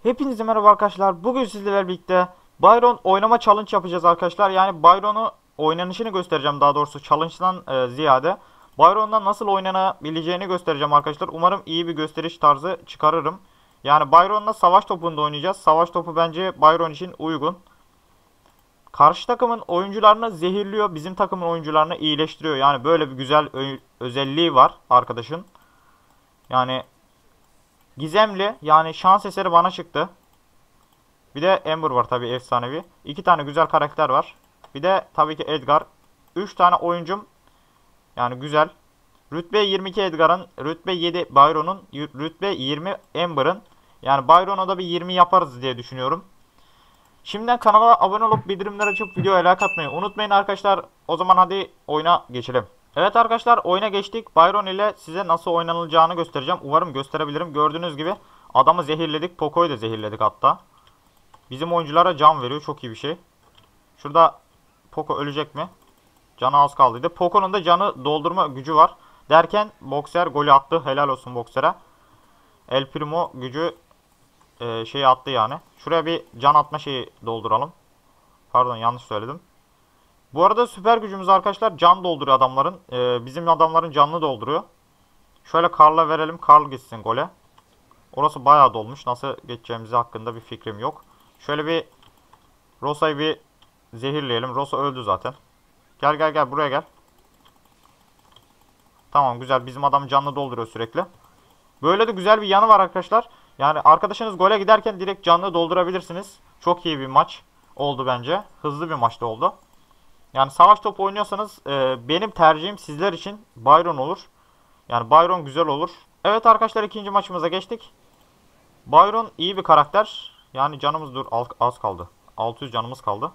Hepinize merhaba arkadaşlar. Bugün sizlerle birlikte Byron oynama challenge yapacağız arkadaşlar. Yani Byron'u oynanışını göstereceğim, daha doğrusu challenge'dan ziyade Byron'dan nasıl oynanabileceğini göstereceğim arkadaşlar. Umarım iyi bir gösteriş tarzı çıkarırım. Yani Byron'la savaş topunda oynayacağız. Savaş topu bence Byron için uygun. Karşı takımın oyuncularını zehirliyor, bizim takımın oyuncularını iyileştiriyor. Yani böyle bir güzel özelliği var arkadaşın. Yani gizemli, yani şans eseri bana çıktı. Bir de Amber var tabii, efsanevi. İki tane güzel karakter var. Bir de tabii ki Edgar. 3 tane oyuncum. Yani güzel. Rütbe 22 Edgar'ın, rütbe 7 Byron'un, rütbe 20 Amber'ın. Yani Byron'a da bir 20 yaparız diye düşünüyorum. Şimdiden kanala abone olup bildirimleri açıp videoya like atmayı unutmayın arkadaşlar. O zaman hadi oyuna geçelim. Evet arkadaşlar, oyuna geçtik. Byron ile size nasıl oynanılacağını göstereceğim. Umarım gösterebilirim. Gördüğünüz gibi adamı zehirledik. Poco'yu da zehirledik hatta. Bizim oyunculara can veriyor. Çok iyi bir şey. Şurada Poco ölecek mi? Canı az kaldıydı. Poco'nun da canı doldurma gücü var. Derken Boxer golü attı. Helal olsun Boxer'e. El Primo gücü şeyi attı yani. Şuraya bir can atma şeyi dolduralım. Pardon, yanlış söyledim. Bu arada süper gücümüz arkadaşlar can dolduruyor adamların. Bizim adamların canını dolduruyor. Şöyle Karl'a verelim. Karl gitsin gole. Orası bayağı dolmuş. Nasıl geçeceğimizi hakkında bir fikrim yok. Şöyle bir Rosa'yı bir zehirleyelim. Rosa öldü zaten. Gel gel gel, buraya gel. Tamam, güzel. Bizim adam canlı dolduruyor sürekli. Böyle de güzel bir yanı var arkadaşlar. Yani arkadaşınız gole giderken direkt canlı doldurabilirsiniz. Çok iyi bir maç oldu bence. Hızlı bir maçta oldu. Yani savaş topu oynuyorsanız benim tercihim sizler için Byron olur. Yani Byron güzel olur. Evet arkadaşlar, ikinci maçımıza geçtik. Byron iyi bir karakter. Yani canımız az kaldı. 600 canımız kaldı.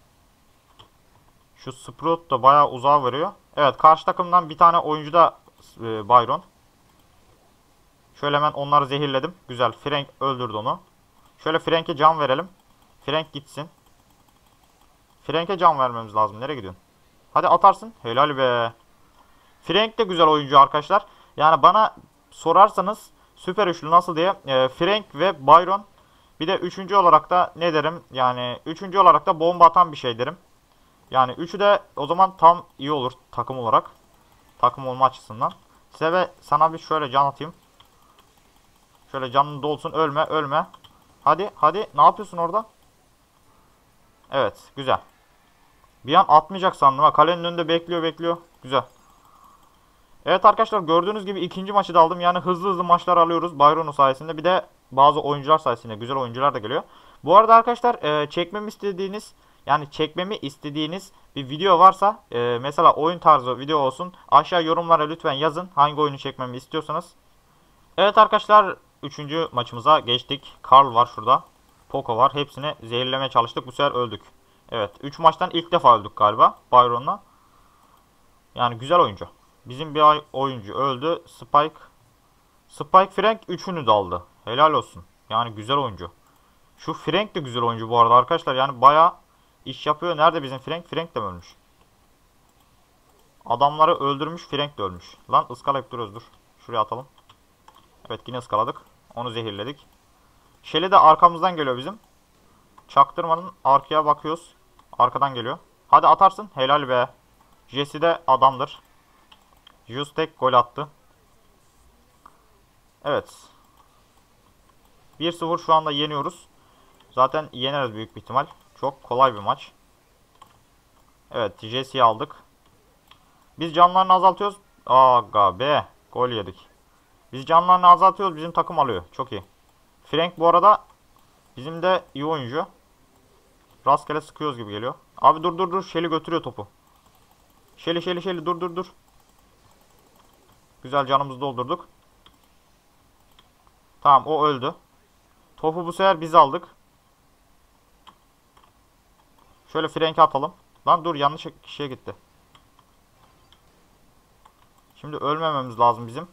Şu Sprout da bayağı uzağa veriyor. Evet, karşı takımdan bir tane oyuncu da Byron. Şöyle hemen onları zehirledim. Güzel. Frank öldürdü onu. Şöyle Frank'e can verelim. Frank gitsin. Frank'e can vermemiz lazım. Nereye gidiyorsun? Hadi atarsın. Helal be. Frank de güzel oyuncu arkadaşlar. Yani bana sorarsanız süper üçlü nasıl diye. Frank ve Byron. Bir de üçüncü olarak da ne derim? Yani üçüncü olarak da bomba atan bir şey derim. Yani üçü de o zaman tam iyi olur takım olarak. Takım olma açısından. Size ve sana bir şöyle can atayım. Şöyle canın dolsun, ölme ölme. Hadi hadi, ne yapıyorsun orada? Evet, güzel. Bir an atmayacak sandım ha. Kalenin önünde bekliyor bekliyor. Güzel. Evet arkadaşlar, gördüğünüz gibi ikinci maçı da aldım. Yani hızlı hızlı maçlar alıyoruz Byron'un sayesinde. Bir de bazı oyuncular sayesinde güzel oyuncular da geliyor. Bu arada arkadaşlar, çekmemi istediğiniz bir video varsa, mesela oyun tarzı video olsun, aşağı yorumlara lütfen yazın hangi oyunu çekmemi istiyorsanız. Evet arkadaşlar, üçüncü maçımıza geçtik. Karl var şurada. Poco var. Hepsini zehirlemeye çalıştık. Bu sefer öldük. Evet, 3 maçtan ilk defa öldük galiba Byron'la. Yani güzel oyuncu. Bizim bir oyuncu öldü. Spike Frank üçünü de aldı. Helal olsun. Yani güzel oyuncu. Şu Frank de güzel oyuncu bu arada arkadaşlar. Yani bayağı iş yapıyor. Nerede bizim Frank? Frank de mi ölmüş? Adamları öldürmüş. Frank de ölmüş. Lan ıskalayıp duruyoruz, dur. Şuraya atalım. Evet, yine ıskaladık. Onu zehirledik. Shelly de arkamızdan geliyor bizim. Çaktırmanın arkaya bakıyoruz. Arkadan geliyor. Hadi atarsın. Helal be. Jesse de adamdır. Justek gol attı. Evet. 1-0 şu anda yeniyoruz. Zaten yeneriz büyük bir ihtimal. Çok kolay bir maç. Evet, Jesse'yi aldık. Biz canlarını azaltıyoruz. Aga be. Gol yedik. Biz canlarını azaltıyoruz. Bizim takım alıyor. Çok iyi. Frank bu arada bizim de iyi oyuncu. Rastgele sıkıyoruz gibi geliyor. Abi dur dur dur. Shelly götürüyor topu. Shelly dur dur dur. Güzel, canımızı doldurduk. Tamam, o öldü. Topu bu sefer biz aldık. Şöyle Frank'e atalım. Lan dur, yanlış kişiye gitti. Şimdi ölmememiz lazım bizim.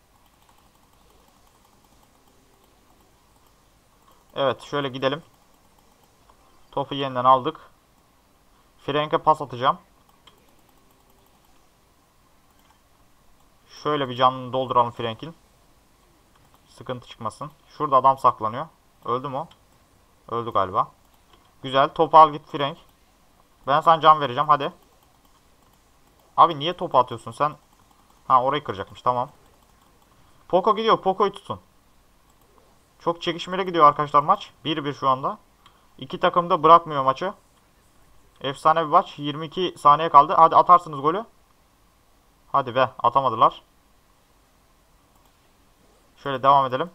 Evet, şöyle gidelim. Topu yeniden aldık. Frank'e pas atacağım. Şöyle bir canını dolduralım Frank'in. Sıkıntı çıkmasın. Şurada adam saklanıyor. Öldü mü o? Öldü galiba. Güzel. Topu al git Frank. Ben sana can vereceğim hadi. Abi niye topu atıyorsun sen? Ha orayı kıracakmış tamam. Poco gidiyor. Poco'yu tutun. Çok çekişmeli gidiyor arkadaşlar maç. 1-1 şu anda. İki takım da bırakmıyor maçı. Efsane bir maç. 22 saniye kaldı. Hadi atarsınız golü. Hadi be atamadılar. Şöyle devam edelim.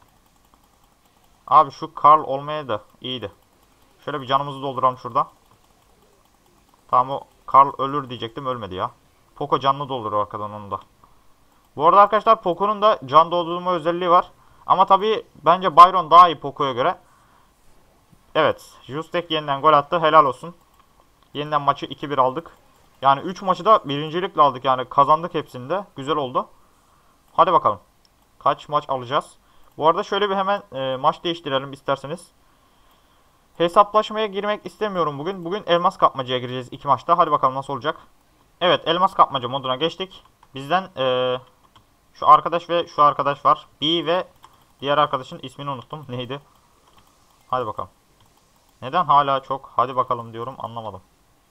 Abi şu Karl olmaya da iyiydi. Şöyle bir canımızı dolduralım şurada. Tamam o Karl ölür diyecektim ölmedi ya. Poco canını dolduruyor arkadan onu da. Bu arada arkadaşlar Poco'nun da can doldurma özelliği var. Ama tabii bence Byron daha iyi Poco'ya göre. Evet. Justek yeniden gol attı. Helal olsun. Yeniden maçı 2-1 aldık. Yani 3 maçı da birincilikle aldık. Yani kazandık hepsinde. Güzel oldu. Hadi bakalım. Kaç maç alacağız? Bu arada şöyle bir hemen maç değiştirelim isterseniz. Hesaplaşmaya girmek istemiyorum bugün. Bugün elmas kapmacaya gireceğiz 2 maçta. Hadi bakalım nasıl olacak. Evet elmas kapmaca moduna geçtik. Bizden şu arkadaş ve şu arkadaş var. B ve diğer arkadaşın ismini unuttum. Neydi? Hadi bakalım. Neden hala çok hadi bakalım diyorum anlamadım.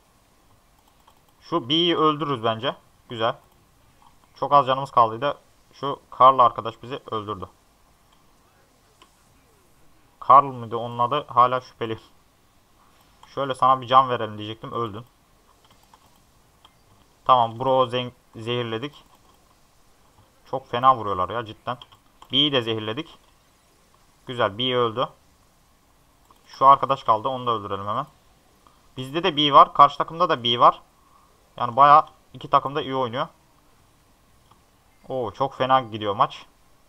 Şu B'yi öldürürüz bence. Güzel. Çok az canımız kaldıydı. Şu Karl arkadaş bizi öldürdü. Karl mıydı onun adı? Hala şüpheli. Şöyle sana bir can verelim diyecektim. Öldün. Tamam bro zehirledik. Çok fena vuruyorlar ya cidden. B'yi de zehirledik. Güzel B öldü. Şu arkadaş kaldı. Onu da öldürelim hemen. Bizde de B var. Karşı takımda da B var. Yani baya iki takım da iyi oynuyor. Oo çok fena gidiyor maç.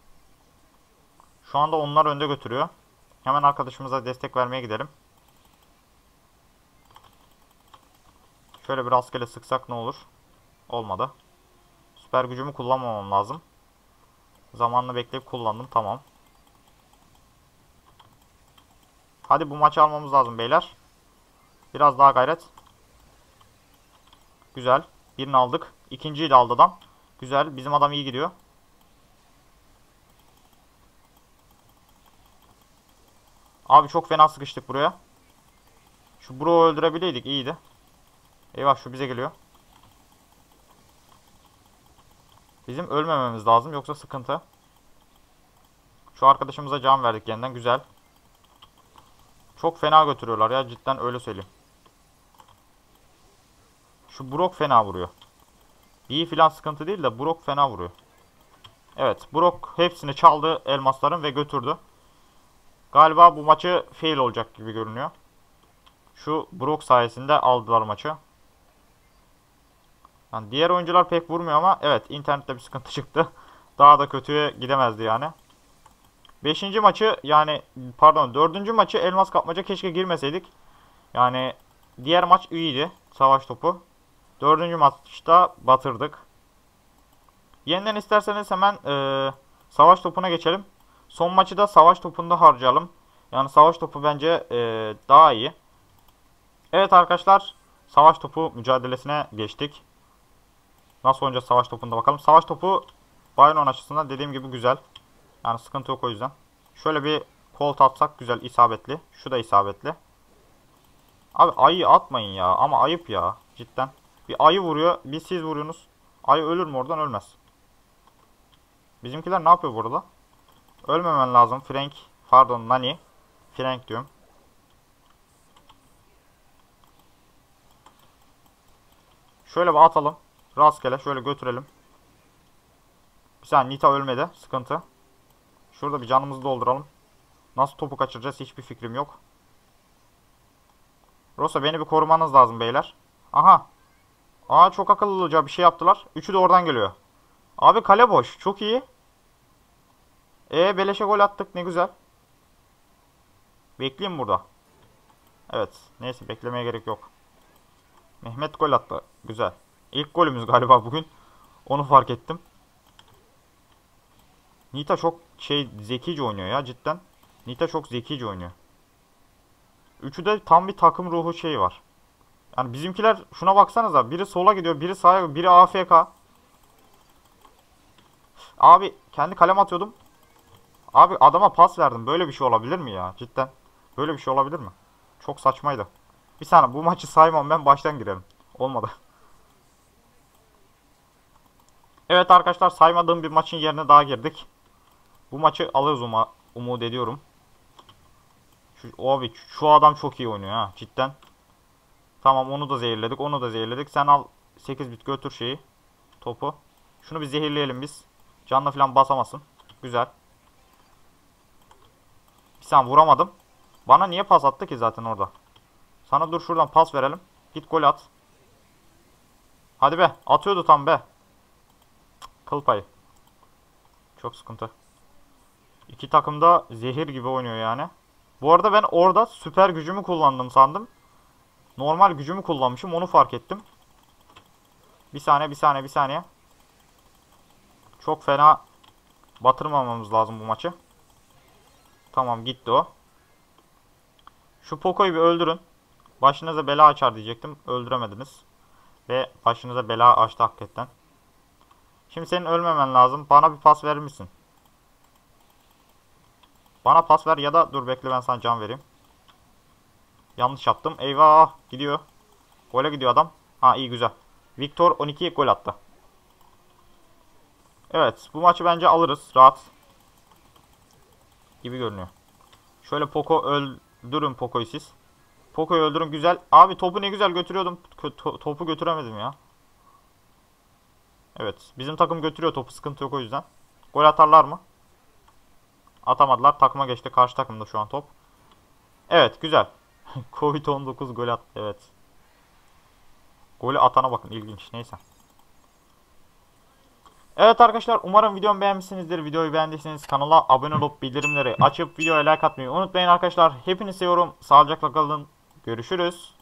Şu anda onlar önde götürüyor. Hemen arkadaşımıza destek vermeye gidelim. Şöyle bir rastgele sıksak ne olur? Olmadı. Süper gücümü kullanmamam lazım. Zamanını bekleyip kullandım. Tamam. Hadi bu maçı almamız lazım beyler. Biraz daha gayret. Güzel. Birini aldık. İkinciyi de aldı adam. Güzel. Bizim adam iyi gidiyor. Abi çok fena sıkıştık buraya. Şu Bro'yu öldürebileydik. İyiydi. Eyvah şu bize geliyor. Bizim ölmememiz lazım. Yoksa sıkıntı. Şu arkadaşımıza can verdik yeniden. Güzel. Çok fena götürüyorlar ya. Cidden öyle söyleyeyim. Şu Brock fena vuruyor. İyi filan sıkıntı değil de Brock fena vuruyor. Evet. Brock hepsini çaldı elmasların ve götürdü. Galiba bu maçı fail olacak gibi görünüyor. Şu Brock sayesinde aldılar maçı. Yani diğer oyuncular pek vurmuyor ama evet internette bir sıkıntı çıktı. Daha da kötüye gidemezdi yani. Beşinci maçı yani pardon dördüncü maçı elmas kapmaca keşke girmeseydik. Yani diğer maç iyiydi. Savaş topu. Dördüncü maçta batırdık. Yeniden isterseniz hemen savaş topuna geçelim. Son maçı da savaş topunda harcayalım. Yani savaş topu bence daha iyi. Evet arkadaşlar. Savaş topu mücadelesine geçtik. Nasıl oynayacağız savaş topunda bakalım. Savaş topu Byron açısından dediğim gibi güzel. Yani sıkıntı yok o yüzden. Şöyle bir kolt atsak güzel isabetli. Şu da isabetli. Abi ayı atmayın ya. Ama ayıp ya. Cidden. Bir ayı vuruyor. Bir siz vuruyorsunuz. Ayı ölür mü oradan? Ölmez. Bizimkiler ne yapıyor burada? Ölmemen lazım. Frank. Pardon Nani. Frank diyorum. Şöyle bir atalım. Rastgele şöyle götürelim. Bir saniye Nita ölmedi. Sıkıntı. Şurada bir canımızı dolduralım. Nasıl topu kaçıracağız hiçbir fikrim yok. Rosa beni bir korumanız lazım beyler. Aha. Aa çok akıllıca bir şey yaptılar. Üçü de oradan geliyor. Abi kale boş. Çok iyi. Beleşe gol attık ne güzel. Bekleyeyim burada. Evet. Neyse beklemeye gerek yok. Mehmet gol attı. Güzel. İlk golümüz galiba bugün. Onu fark ettim. Nita çok zekice oynuyor ya cidden. Nita çok zekice oynuyor. Üçü de tam bir takım ruhu var. Yani bizimkiler şuna baksanıza. Biri sola gidiyor, biri sağa gidiyor, biri AFK. Abi kendi kalem atıyordum. Abi adama pas verdim. Böyle bir şey olabilir mi ya? Cidden. Böyle bir şey olabilir mi? Çok saçmaydı. Bir saniye, bu maçı saymam, ben baştan girelim. Olmadı. Evet arkadaşlar, saymadığım bir maçın yerine daha girdik. Bu maçı alırız umut ediyorum. Abi şu adam çok iyi oynuyor ha, cidden. Tamam, onu da zehirledik, onu da zehirledik. Sen al 8 bit, götür şeyi, topu. Şunu bir zehirleyelim biz. Canla falan basamasın. Güzel. Bir saniye, vuramadım. Bana niye pas attı ki zaten orada? Sana dur şuradan pas verelim. Git gol at. Hadi be, atıyordu tam be. Kıl payı. Çok sıkıntı. İki takım da zehir gibi oynuyor yani. Bu arada ben orada süper gücümü kullandım sandım. Normal gücümü kullanmışım, onu fark ettim. Bir saniye, bir saniye, bir saniye. Çok fena batırmamamız lazım bu maçı. Tamam, gitti o. Şu Poco'yu bir öldürün. Başınıza bela açar diyecektim. Öldüremediniz. Ve başınıza bela açtı hakikaten. Şimdi senin ölmemen lazım. Bana bir pas verir misin? Bana pas ver ya da dur bekle, ben sana can vereyim. Yanlış yaptım. Eyvah, gidiyor. Gole gidiyor adam. Ha, iyi, güzel. Victor 12 gol attı. Evet, bu maçı bence alırız rahat. Gibi görünüyor. Şöyle Poco öldürün, Poco'yu siz. Poco'yu öldürün, güzel. Abi topu ne güzel götürüyordum. Topu götüremedim ya. Evet, bizim takım götürüyor topu, sıkıntı yok o yüzden. Gol atarlar mı? Atamadılar. Takıma geçti. Karşı takımda şu an top. Evet, güzel. Covid-19 gol attı, evet. Golü atana bakın, ilginç. Neyse. Evet arkadaşlar, umarım videomu beğenmişsinizdir. Videoyu beğendiyseniz kanala abone olup bildirimleri açıp videoya like atmayı unutmayın arkadaşlar. Hepinizi seviyorum. Sağlıcakla kalın. Görüşürüz.